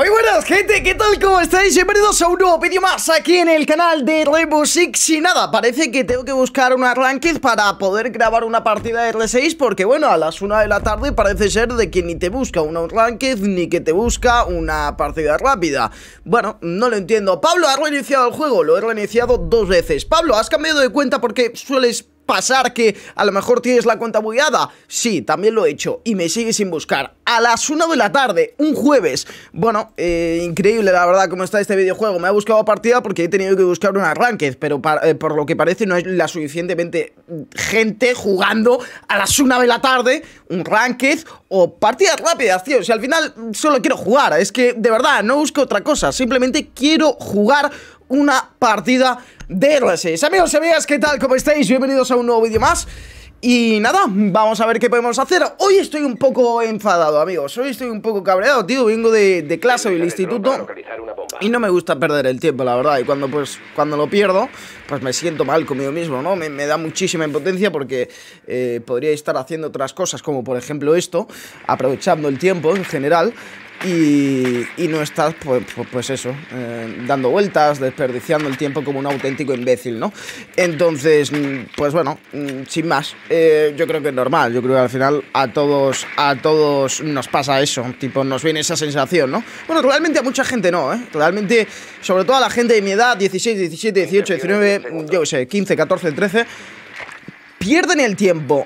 Muy buenas, gente, ¿qué tal? ¿Cómo estáis? Bienvenidos a un nuevo vídeo más aquí en el canal de Rainbow Six. Y nada, parece que tengo que buscar una ranked para poder grabar una partida de R6, porque bueno, a las 1 de la tarde parece ser de que ni te busca una ranked ni que te busca una partida rápida. Bueno, no lo entiendo. Pablo, ¿has reiniciado el juego? Lo he reiniciado 2 veces. Pablo, ¿has cambiado de cuenta porque sueles pasar que a lo mejor tienes la cuenta bugueada? Sí, también lo he hecho y me sigue sin buscar. A las 1 de la tarde, un jueves. Bueno, increíble la verdad cómo está este videojuego. Me ha buscado partida porque he tenido que buscar una ranked, pero por lo que parece no es la suficientemente gente jugando a las 1 de la tarde un ranked o partidas rápidas, tío. Si al final solo quiero jugar, es que de verdad no busco otra cosa, simplemente quiero jugar una partida de R6. Amigos y amigas, ¿qué tal? ¿Cómo estáis? Bienvenidos a un nuevo vídeo más. Y nada, vamos a ver qué podemos hacer. Hoy estoy un poco enfadado, amigos. Hoy estoy un poco cabreado, tío. Vengo de clase del instituto y no me gusta perder el tiempo, la verdad. Y cuando lo pierdo, pues me siento mal conmigo mismo, ¿no? Me da muchísima impotencia porque podría estar haciendo otras cosas, como por ejemplo esto, aprovechando el tiempo en general. Y no estás, pues eso, dando vueltas, desperdiciando el tiempo como un auténtico imbécil, ¿no? Entonces, pues bueno, sin más, yo creo que es normal. Yo creo que al final a todos nos pasa eso, tipo, nos viene esa sensación, ¿no? Bueno, realmente a mucha gente no, ¿eh? Realmente, sobre todo a la gente de mi edad, 16, 17, 18, 19, yo qué sé, 15, 14, 13, pierden el tiempo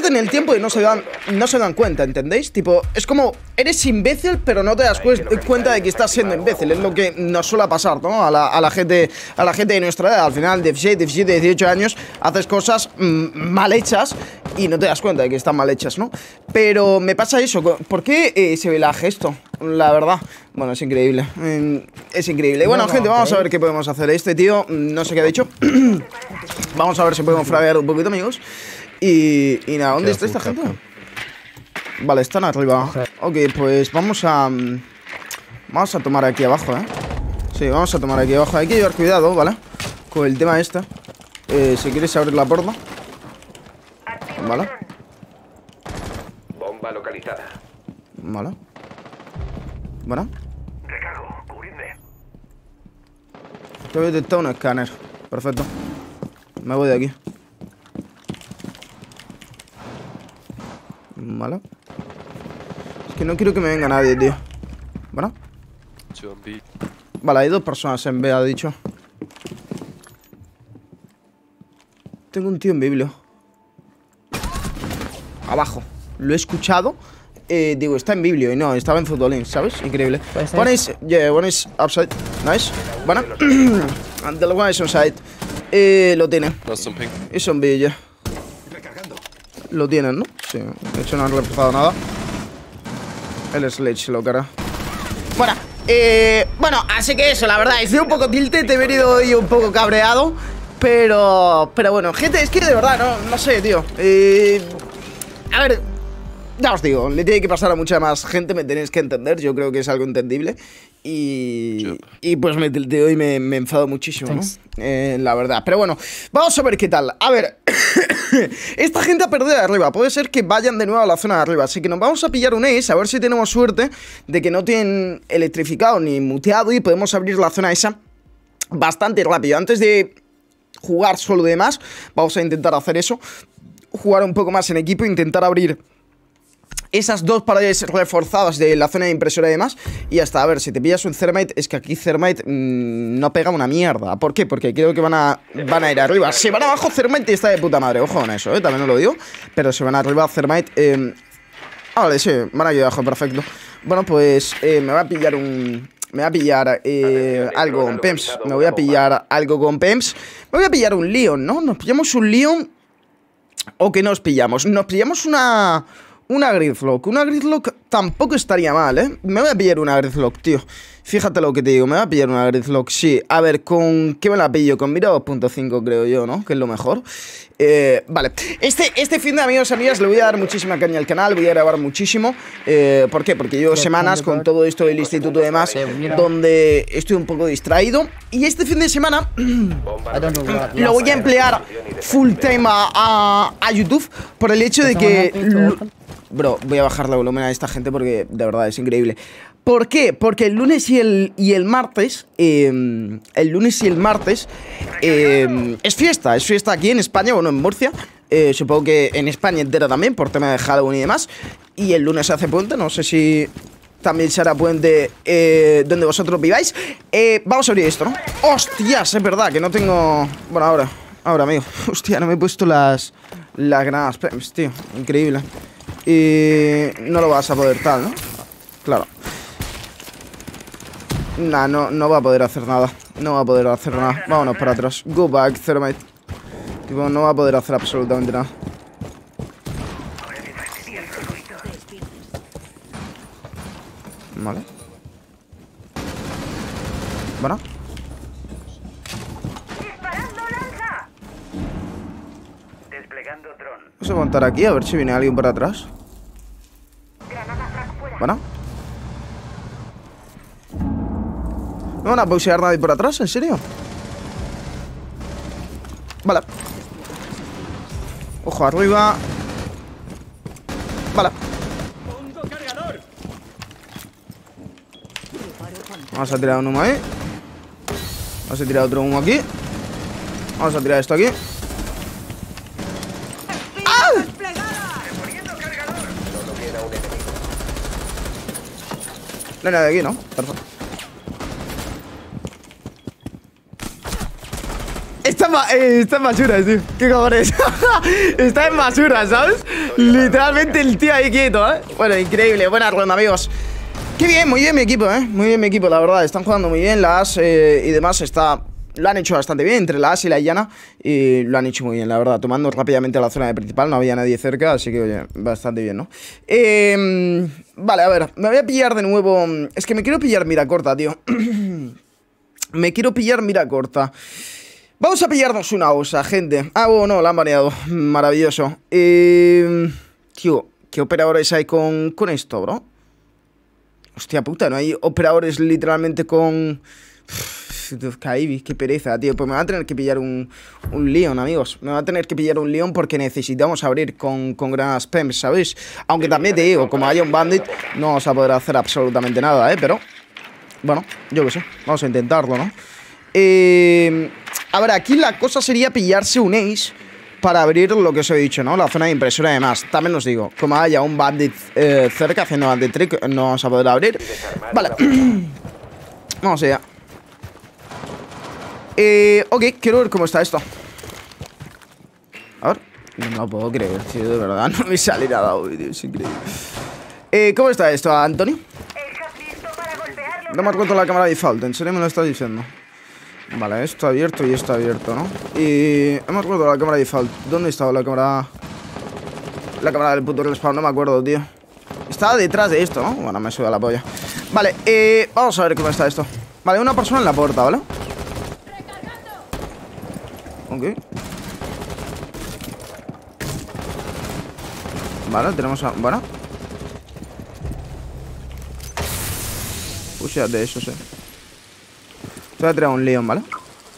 y no se dan cuenta, ¿entendéis? Tipo, es como, eres imbécil, pero no te das cuenta de que estás siendo imbécil. Es lo que nos suele pasar, ¿no? A la gente de nuestra edad. Al final, 16, 17, 18 años, haces cosas mal hechas y no te das cuenta de que están mal hechas, ¿no? Pero me pasa eso. ¿Por qué se ve la gesto? La verdad, bueno, es increíble. Es increíble. Bueno, gente, vamos a ver qué podemos hacer. Este tío, no sé qué ha dicho. Vamos a ver si podemos fraguear un poquito, amigos. Y nada, ¿dónde está esta gente? Vale, están arriba. Ok, pues vamos a tomar aquí abajo, ¿eh? Sí, vamos a tomar aquí abajo. Hay que llevar cuidado, ¿vale? Con el tema este. Si quieres abrir la puerta. Vale. Bomba localizada. Vale. Bueno. Recargo, cubridme. Te he detectado un escáner. Perfecto. Me voy de aquí. Vale. Es que no quiero que me venga nadie, tío. Bueno. Vale, hay 2 personas en B, ha dicho. Tengo un tío en biblio. Abajo. Lo he escuchado. Digo, está en biblio y no, estaba en futbolín, ¿sabes? Increíble. One is, yeah, one is upside. Nice. Bueno. And the one is on side. Lo tiene. Es un B, ya. Lo tienen, ¿no? Sí, de hecho no han reforzado nada. El Sledge lo carga. Bueno, así que eso, la verdad, estoy un poco tilted, he venido hoy un poco cabreado. Pero bueno, gente, es que de verdad, no sé, tío. A ver, ya os digo, le tiene que pasar a mucha más gente, me tenéis que entender, yo creo que es algo entendible. Y pues me tilteo y me enfado muchísimo, ¿no? La verdad, pero bueno, vamos a ver qué tal. A ver, esta gente ha perdido de arriba, puede ser que vayan de nuevo a la zona de arriba. Así que nos vamos a pillar un ace, a ver si tenemos suerte de que no tienen electrificado ni muteado y podemos abrir la zona esa bastante rápido. Antes de jugar solo de más, vamos a intentar hacer eso, jugar un poco más en equipo, intentar abrir esas 2 paredes reforzadas de la zona de impresora y demás. Y hasta, a ver, si te pillas un Thermite, es que aquí Thermite no pega una mierda. ¿Por qué? Porque creo que van a ir arriba. Si van abajo Thermite está de puta madre. Ojo con eso, también os lo digo. Pero si van arriba Thermite, vale, sí, van aquí abajo, perfecto. Bueno, pues me voy a pillar un... Me voy a pillar algo con PEMS. Me voy a pillar algo con PEMS. Me voy a pillar un Leon, ¿no? Nos pillamos un Leon. ¿O qué nos pillamos? Nos pillamos una Gridlock. Una Gridlock tampoco estaría mal, ¿eh? Me voy a pillar una Gridlock, tío. Fíjate lo que te digo, me voy a pillar una Gridlock, sí. A ver, ¿con qué me la pillo? Con mira 2.5 creo yo, ¿no? Que es lo mejor. Vale, este fin de, amigos y amigas, le voy a dar muchísima caña al canal. Voy a grabar muchísimo. ¿Por qué? Porque llevo semanas con todo esto del instituto y demás, donde estoy un poco distraído. Y este fin de semana lo voy a emplear full time a YouTube, por el hecho de que... Bro, voy a bajarle el volumen a esta gente porque de verdad es increíble. ¿Por qué? Porque el lunes y el martes, es fiesta aquí en España, bueno, en Murcia. Supongo que en España entera también, por tema de Halloween y demás. Y el lunes se hace puente, no sé si también se hará puente donde vosotros viváis. Vamos a abrir esto, ¿no? ¡Hostias! Es verdad que no tengo... Bueno, ahora, amigo. Hostia, no me he puesto las granadas, tío, increíble. Y no lo vas a poder tal, ¿no? Claro. Nah, no va a poder hacer nada. No va a poder hacer nada. Vámonos para atrás. Go back, Thermite. Tipo, no va a poder hacer absolutamente nada. Vale. Bueno. Desplegando dron. Vamos a montar aquí a ver si viene alguien por atrás. Bueno. ¿No van a pausear nadie por atrás? ¿En serio? Vale. Ojo arriba. Vale. Vamos a tirar un humo ahí. Vamos a tirar otro humo aquí. Vamos a tirar esto aquí. ¡Ah! No hay nada aquí, ¿no? Perfecto. Está en basura, tío. ¿Qué cojones? Está en basura, ¿sabes? Literalmente el tío ahí quieto, ¿eh? Bueno, increíble. Buena ronda, amigos. Qué bien, muy bien mi equipo, ¿eh? Muy bien mi equipo, la verdad. Están jugando muy bien. La AS y demás lo han hecho bastante bien entre la AS y la Llana. Y lo han hecho muy bien, la verdad. Tomando rápidamente la zona de principal. No había nadie cerca, así que, oye, bastante bien, ¿no? Vale, a ver. Me voy a pillar de nuevo... Es que me quiero pillar mira corta, tío. Me quiero pillar mira corta. Vamos a pillarnos una osa, gente. Ah, bueno, no, la han baneado. Maravilloso. Tío, ¿qué operadores hay con esto, bro? Hostia puta, no hay operadores literalmente con... Kaibi, qué pereza, tío. Pues me va a tener que pillar un Leon, amigos. Me va a tener que pillar un Leon porque necesitamos abrir con granadas PEMS, ¿sabéis? Aunque también te digo, como haya un bandit, no vamos a poder hacer absolutamente nada, Pero... Bueno, yo qué sé. Vamos a intentarlo, ¿no? A ver, aquí la cosa sería pillarse un ace para abrir lo que os he dicho, ¿no? La zona de impresora y demás. También os digo, como haya un bandit cerca haciendo bandit trick, no vamos a poder abrir. Vale. Vamos allá. Ok, quiero ver cómo está esto. A ver. No me lo puedo creer, tío, de verdad. No me sale nada hoy, tío. Es increíble. ¿Cómo está esto, Anthony? No me has roto la cámara default, ¿en serio me lo estás diciendo? Vale, esto abierto y esto abierto, ¿no? Y hemos roto la cámara default. ¿Dónde estaba la cámara? La cámara del puto respawn, no me acuerdo, tío. Estaba detrás de esto, ¿no? Bueno, me suda la polla. Vale, vamos a ver cómo está esto. Vale, una persona en la puerta, ¿vale? Ok. Vale, tenemos a... Bueno. Pushea de eso, Te voy a tirar un Leon, ¿vale?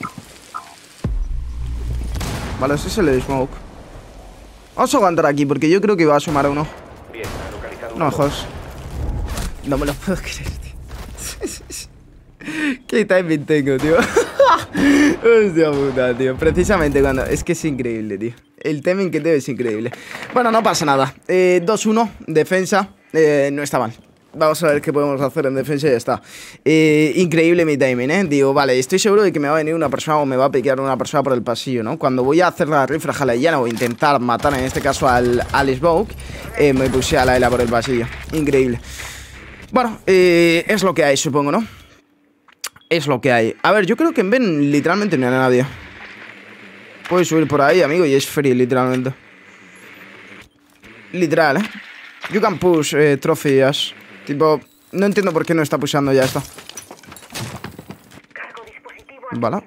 Vale, ese es el de Smoke. Vamos a aguantar aquí porque yo creo que va a sumar uno. Bien, no me jodas. No me lo puedo creer, tío. Qué timing tengo, tío. Hostia puta, tío. Precisamente cuando... Es que es increíble, tío. El timing que tengo es increíble. Bueno, no pasa nada. 2-1, defensa. No está mal. Vamos a ver qué podemos hacer en defensa y ya está. Increíble mi timing, Digo, vale, estoy seguro de que me va a venir una persona o me va a piquear una persona por el pasillo, ¿no? Cuando voy a hacer la rifle jaleyana o intentar matar, en este caso al Smoke, me puse a la Ela por el pasillo. Increíble. Bueno, es lo que hay, supongo, ¿no? Es lo que hay. A ver, yo creo que en Ben literalmente no hay nadie. Puedes subir por ahí, amigo, y es free, literalmente. Literal, You can push trophies. Tipo, no entiendo por qué no está pushando ya esto. Vale.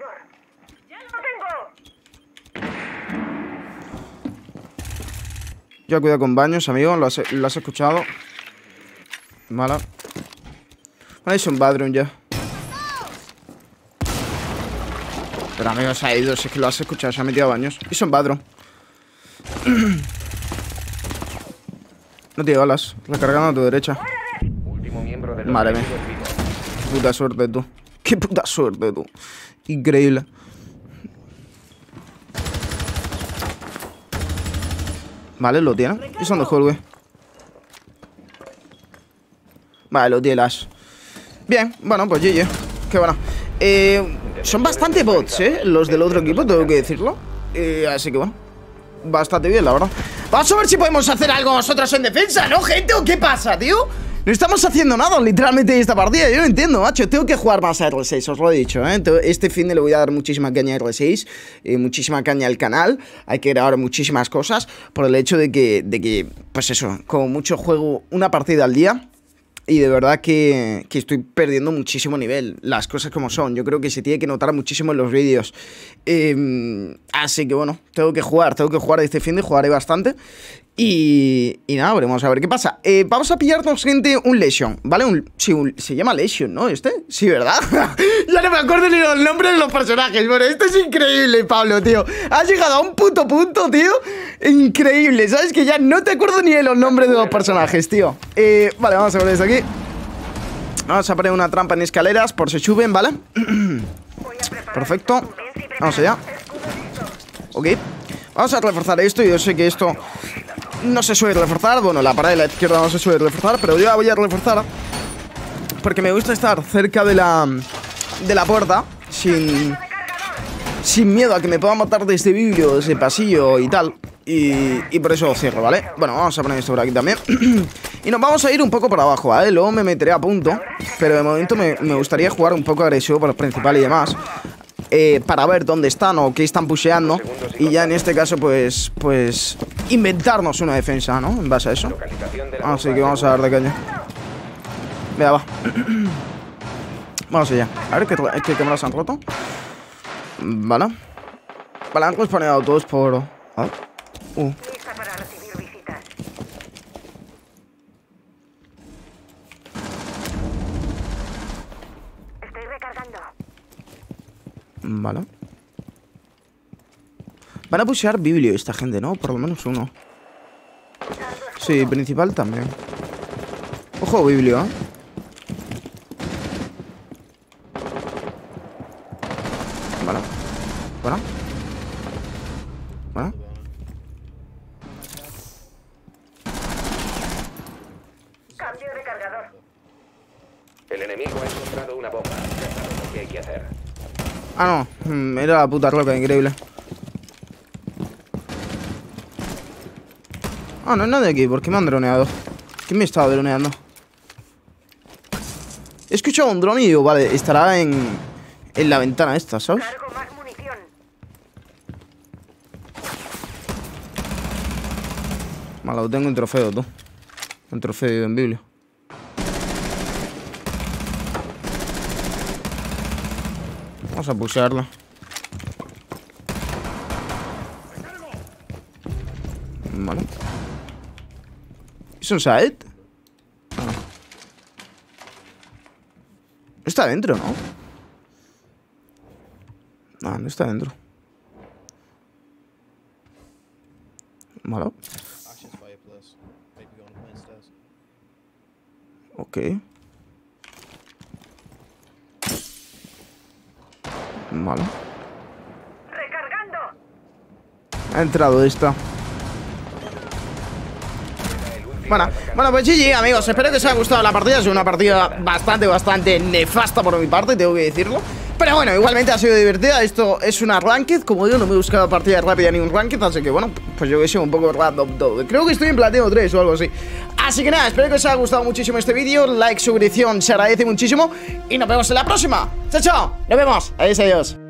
Ya cuidado con baños, amigo. Lo has escuchado. Vale. Vale, es un bathroom ya. Pero amigo, se ha ido. Si es que lo has escuchado, se ha metido a baños. Es un bathroom. No tiene balas. Recargando a tu derecha. Último miembro Madre mía. Puta suerte, tú. Qué puta suerte, tú. Increíble. Vale, lo tiene. ¿Y son de juego? Vale, lo tiene Ash. Bien, bueno, pues GG. Qué bueno. Son bastante bots, los del otro equipo, tengo que decirlo. Así que bueno, bastante bien, la verdad. Vamos a ver si podemos hacer algo nosotros en defensa, ¿no, gente? ¿O qué pasa, tío? No estamos haciendo nada, literalmente, en esta partida. Yo no entiendo, macho. Tengo que jugar más a R6, os lo he dicho, ¿eh? Este fin de le voy a dar muchísima caña a R6, muchísima caña al canal. Hay que grabar muchísimas cosas por el hecho de que pues eso, como mucho juego una partida al día. Y de verdad que estoy perdiendo muchísimo nivel. Las cosas como son. Yo creo que se tiene que notar muchísimo en los vídeos. Así que bueno, tengo que jugar este fin de, jugaré bastante. Y nada, veremos a ver qué pasa. Vamos a pillarnos, gente, un Lesion, ¿vale? Se llama Lesion, ¿no? Sí, ¿verdad? Ya no me acuerdo ni los nombres de los personajes. Bueno, esto es increíble, Pablo, tío. Has llegado a un puto punto, tío. Increíble, ¿sabes? Que ya no te acuerdo ni de los nombres de los personajes, tío. Vale, vamos a ver desde aquí. Vamos a poner una trampa en escaleras por si suben, ¿vale? Perfecto. Vamos allá. Ok. Vamos a reforzar esto. Yo sé que esto no se suele reforzar. Bueno, la pared de la izquierda no se suele reforzar, pero yo la voy a reforzar porque me gusta estar cerca de la puerta sin miedo a que me puedan matar desde vídeo, desde pasillo y tal. Y por eso lo cierro, ¿vale? Bueno, vamos a poner esto por aquí también. Y nos vamos a ir un poco por abajo, ¿vale? Luego me meteré a punto, pero de momento me gustaría jugar un poco agresivo por el principal y demás, para ver dónde están o qué están pusheando. Y ya en este caso, pues inventarnos una defensa, ¿no? En base a eso. Así que vamos a dar de caña. Venga, va. Vamos allá. A ver qué cámaras han roto. Vale. Vale, han respawnado todos por... A ver. Lista para recibir visitas. Estoy recargando. Vale. Van a pushear Biblio esta gente, ¿no? Por lo menos uno. Sí, principal también. Ojo, Biblio, ¿eh? Vale. Bueno. Bueno. Cambio de cargador. El enemigo ha encontrado una bomba. Ya sabemos qué hay que hacer. Ah, no. Era la puta roca, increíble. Ah, no es nadie aquí. ¿Por qué me han droneado? ¿Quién me estaba droneando? He escuchado un drone y digo, vale, estará en la ventana esta, ¿sabes? Cargo más munición. Malo, tengo un trofeo, tú. Un trofeo en Biblio. Vamos a pushearla. Vale. ¿Es un side? Ah. No está dentro, ¿no? No, no está dentro. Vale. Ok. Vale. Recargando. Ha entrado esta. Bueno, pues GG, amigos. Espero que os haya gustado la partida. Es una partida bastante nefasta por mi parte, tengo que decirlo. Pero bueno, igualmente ha sido divertida. Esto es una ranked. Como digo, no me he buscado partida rápida ni un ranked. Así que bueno, pues yo que sé, un poco random todo. Creo que estoy en platino 3 o algo así. Así que nada, espero que os haya gustado muchísimo este vídeo. Like, suscripción, se agradece muchísimo. Y nos vemos en la próxima. Chao, chao. Nos vemos. Adiós, adiós.